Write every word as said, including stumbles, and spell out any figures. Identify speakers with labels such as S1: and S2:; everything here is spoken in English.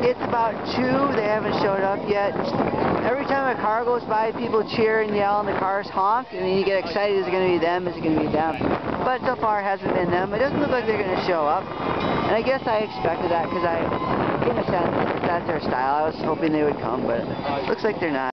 S1: It's about two. They haven't showed up yet. Every time a car goes by, people cheer and yell and the cars honk, and then you get excited, is it going to be them, is it going to be them? But so far it hasn't been them. It doesn't look like they're going to show up. And I guess I expected that because I, in a sense, that's their style. I was hoping they would come, but it looks like they're not.